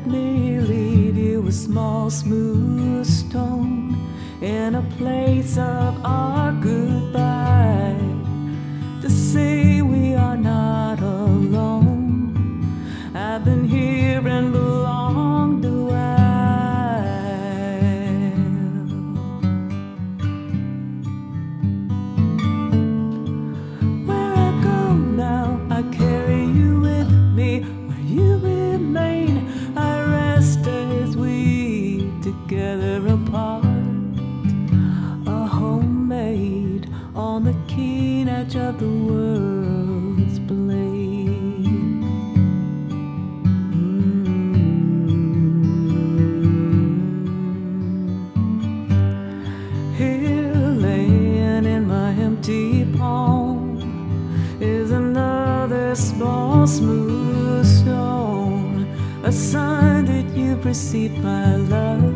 me leave you a small smooth stone in a place of our goodbye, to say we are not alone. I've been here and belonged a while. Where I go now, I carry you with me. Where you remain, I rest as we together apart. A homemade on the keen edge of the world's blade. Here laying in my empty palm is another small smooth stone, a sign that you've received my love.